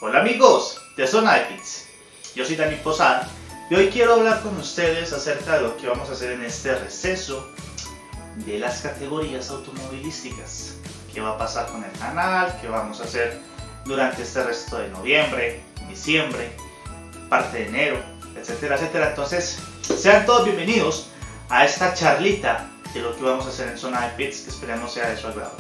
Hola amigos de Zona de Pits, yo soy Dani Posada y hoy quiero hablar con ustedes acerca de lo que vamos a hacer en este receso de las categorías automovilísticas. ¿Qué va a pasar con el canal? ¿Qué vamos a hacer durante este resto de noviembre, diciembre, parte de enero, etcétera, etcétera? Entonces, sean todos bienvenidos a esta charlita de lo que vamos a hacer en Zona de Pits, que esperemos sea de su agrado.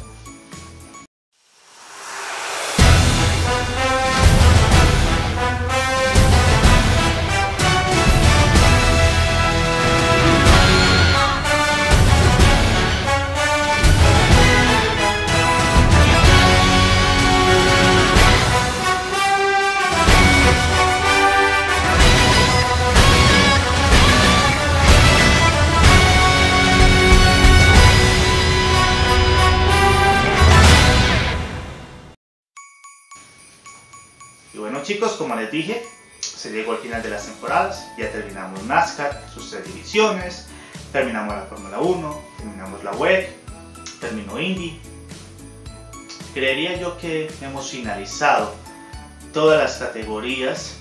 Y bueno chicos, como les dije, se llegó al final de las temporadas, ya terminamos NASCAR, sus 3 divisiones, terminamos la Fórmula 1, terminamos la WEC, terminó Indy. Creería yo que hemos finalizado todas las categorías,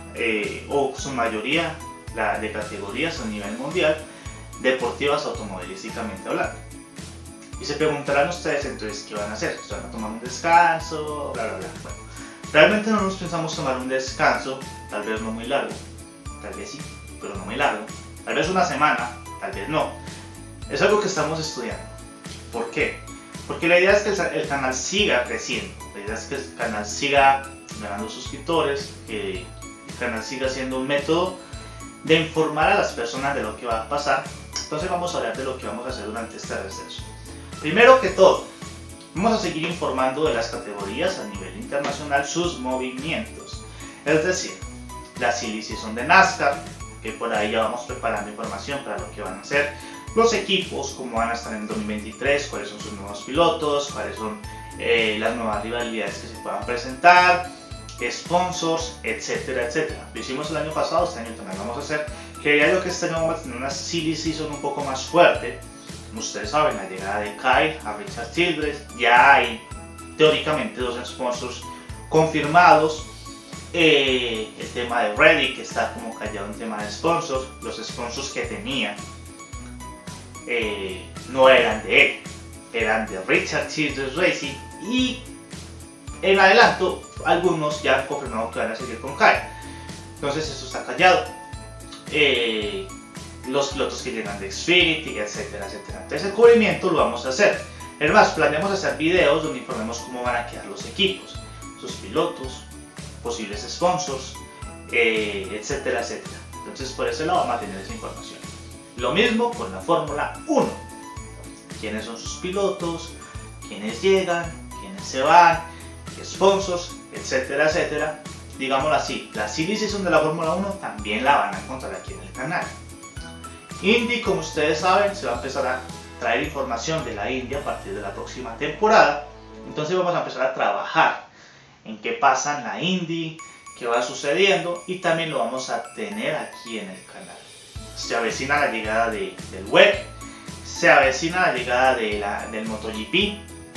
o su mayoría de categorías a nivel mundial, deportivas automovilísticamente hablando. Y se preguntarán ustedes entonces qué van a hacer, ¿se van a tomar un descanso? Bla bla bla. Bueno, realmente no nos pensamos tomar un descanso, tal vez no muy largo, tal vez sí, pero no muy largo, tal vez una semana, tal vez no. Es algo que estamos estudiando. ¿Por qué? Porque la idea es que el canal siga creciendo, la idea es que el canal siga ganando suscriptores, que el canal siga siendo un método de informar a las personas de lo que va a pasar. Entonces vamos a hablar de lo que vamos a hacer durante este receso. Primero que todo, vamos a seguir informando de las categorías a nivel internacional, sus movimientos. Es decir, la silly season de NASCAR, que por ahí ya vamos preparando información para lo que van a hacer. Los equipos, cómo van a estar en 2023, cuáles son sus nuevos pilotos, cuáles son las nuevas rivalidades que se puedan presentar, sponsors, etcétera, etcétera. Lo hicimos el año pasado, este año también lo vamos a hacer. Creía yo que este año vamos a tener una silly season un poco más fuerte. Como ustedes saben, la llegada de Kyle a Richard Childress, ya hay teóricamente 2 sponsors confirmados. El tema de Reddick, que está como callado en tema de sponsors. Los sponsors que tenía no eran de él, eran de Richard Childress Racing, y en adelanto algunos ya han confirmado que van a seguir con Kyle. Entonces eso está callado. Los pilotos que llegan de Xfinity, etcétera, etcétera. Entonces el cubrimiento lo vamos a hacer. Es más, planeamos hacer videos donde informemos cómo van a quedar los equipos, sus pilotos, posibles sponsors, etcétera, etcétera. Entonces por ese lado vamos a tener esa información. Lo mismo con la Fórmula 1. Quiénes son sus pilotos, quiénes llegan, quiénes se van, qué sponsors, etcétera, etcétera. Digámoslo así, la silly season de la Fórmula 1 también la van a encontrar aquí en el canal. Indy, como ustedes saben, se va a empezar a traer información de la Indy a partir de la próxima temporada. Entonces vamos a empezar a trabajar en qué pasa en la Indy, qué va sucediendo, y también lo vamos a tener aquí en el canal. Se avecina la llegada del WEC, se avecina la llegada del MotoGP,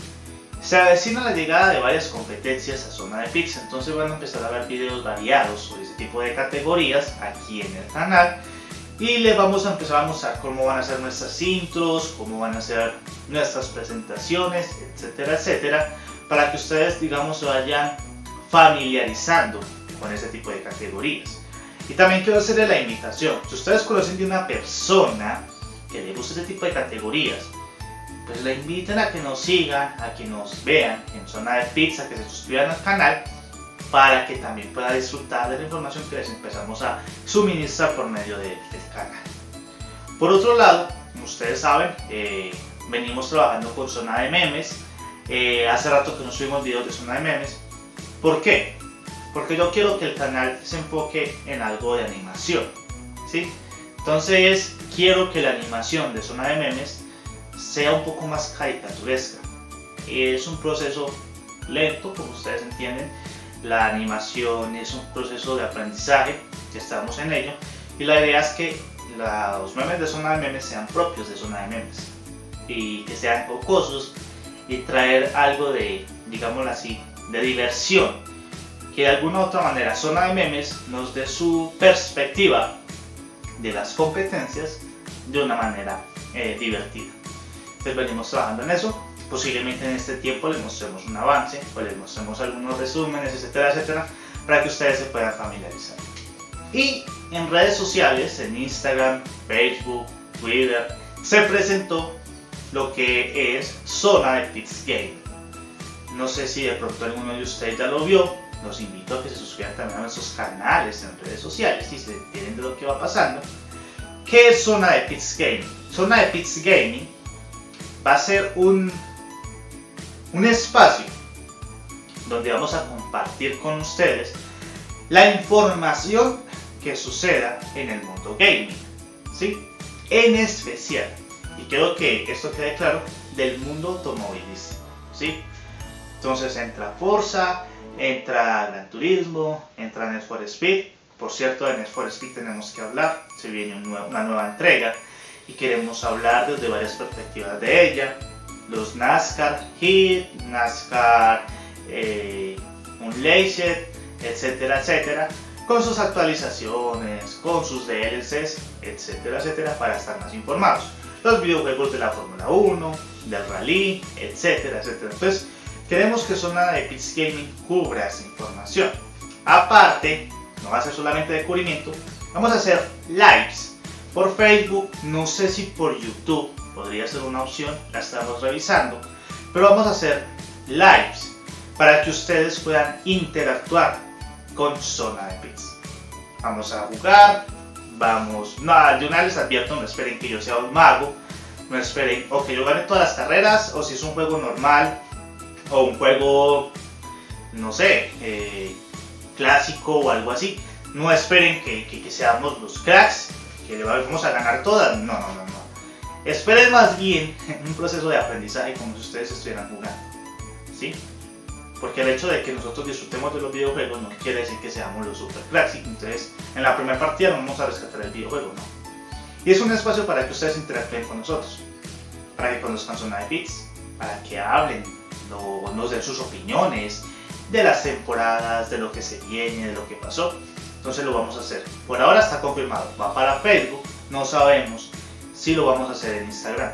se avecina la llegada de varias competencias a Zona de Pits. Entonces van a empezar a ver videos variados sobre ese tipo de categorías aquí en el canal. Y les vamos a empezar a mostrar cómo van a ser nuestras intros, cómo van a ser nuestras presentaciones, etcétera, etcétera, para que ustedes, digamos, se vayan familiarizando con ese tipo de categorías. Y también quiero hacerles la invitación: si ustedes conocen de una persona que le gusta ese tipo de categorías, pues la inviten a que nos sigan, a que nos vean en Zona de Pits, a que se suscriban al canal, para que también pueda disfrutar de la información que les empezamos a suministrar por medio del canal. Por otro lado, como ustedes saben, venimos trabajando con Zona de Memes. Hace rato que no subimos videos de Zona de Memes. ¿Por qué? Porque yo quiero que el canal se enfoque en algo de animación, ¿sí? Entonces quiero que la animación de Zona de Memes sea un poco más caricaturesca. Es un proceso lento, como ustedes entienden. La animación es un proceso de aprendizaje, que estamos en ello, y la idea es que los memes de Zona de Memes sean propios de Zona de Memes y que sean jocosos y traer algo de, digámoslo así, de diversión, que de alguna u otra manera Zona de Memes nos dé su perspectiva de las competencias de una manera divertida. Entonces venimos trabajando en eso. Posiblemente en este tiempo les mostremos un avance o les mostremos algunos resúmenes, etcétera, etcétera, para que ustedes se puedan familiarizar. Y en redes sociales, en Instagram, Facebook, Twitter, se presentó lo que es Zona de Pits Gaming. No sé si de pronto alguno de ustedes ya lo vio. Los invito a que se suscriban también a nuestros canales en redes sociales y se enteren de lo que va pasando. ¿Qué es Zona de Pits Gaming? Zona de Pits Gaming va a ser un espacio donde vamos a compartir con ustedes la información que suceda en el mundo gaming, ¿sí? En especial, y quiero que esto quede claro, del mundo automovilístico, ¿sí? Entonces entra Forza, entra Gran Turismo, entra Need for Speed. Por cierto, de Need for Speed tenemos que hablar, se viene una nueva entrega y queremos hablar desde varias perspectivas de ella. Los NASCAR Heat, NASCAR Unleashed, etcétera, etcétera, con sus actualizaciones, con sus DLCs, etcétera, etcétera, para estar más informados. Los videojuegos de la Fórmula 1, del Rally, etcétera, etcétera. Entonces, queremos que Zona de Pits Gaming cubra esa información. Aparte, no va a ser solamente de cubrimiento, vamos a hacer lives por Facebook, no sé si por YouTube podría ser una opción, la estamos revisando, pero vamos a hacer lives para que ustedes puedan interactuar con Zona de Pits. Vamos a jugar, de una les advierto, no esperen que yo sea un mago, no esperen o que yo gane todas las carreras, o si es un juego normal, o un juego, no sé, clásico o algo así, no esperen que seamos los cracks, que le vamos a ganar todas, no. Esperen más bien un proceso de aprendizaje como si ustedes estuvieran jugando, ¿sí? Porque el hecho de que nosotros disfrutemos de los videojuegos no quiere decir que seamos los super cracks, entonces en la primera partida no vamos a rescatar el videojuego, ¿no? Y es un espacio para que ustedes interactúen con nosotros, para que conozcan Zona de Pits, para que hablen, nos den sus opiniones de las temporadas, de lo que se viene, de lo que pasó. Entonces lo vamos a hacer. Por ahora está confirmado, va para Facebook, no sabemos si lo vamos a hacer en Instagram,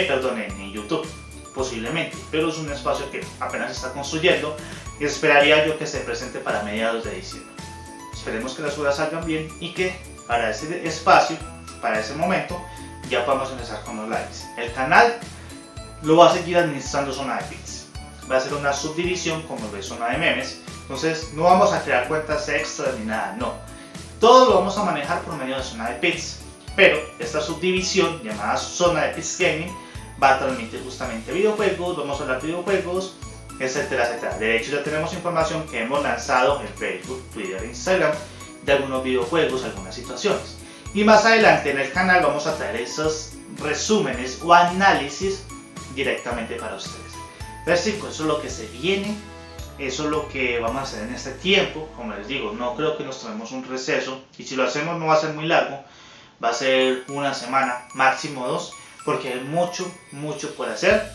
en YouTube, posiblemente, pero es un espacio que apenas se está construyendo y esperaría yo que se presente para mediados de diciembre. Esperemos que las cosas salgan bien y que para ese espacio, para ese momento, ya podamos empezar con los lives. El canal lo va a seguir administrando Zona de Pits. Va a ser una subdivisión como lo es Zona de Memes. Entonces no vamos a crear cuentas extras ni nada, no. Todo lo vamos a manejar por medio de Zona de Pits. Pero esta subdivisión llamada Zona de Pits Gaming va a transmitir justamente videojuegos, vamos a hablar de videojuegos, etcétera, etcétera. De hecho ya tenemos información que hemos lanzado en Facebook, Twitter e Instagram de algunos videojuegos, algunas situaciones. Y más adelante en el canal vamos a traer esos resúmenes o análisis directamente para ustedes. Entonces chicos, eso es lo que se viene, eso es lo que vamos a hacer en este tiempo. Como les digo, no creo que nos tomemos un receso, y si lo hacemos no va a ser muy largo, va a ser una semana, máximo 2, porque hay mucho por hacer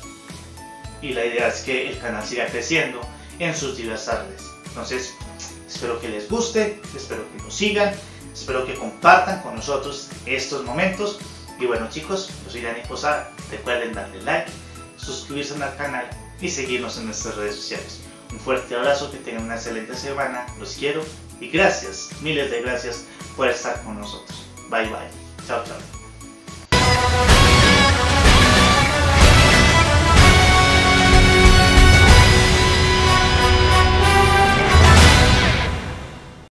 y la idea es que el canal siga creciendo en sus diversas redes. Entonces espero que les guste, espero que nos sigan, espero que compartan con nosotros estos momentos. Y bueno chicos, yo soy Dani Posada, recuerden darle like, suscribirse al canal y seguirnos en nuestras redes sociales. Un fuerte abrazo, que tengan una excelente semana, los quiero y gracias, miles de gracias por estar con nosotros. Bye bye, chao chao.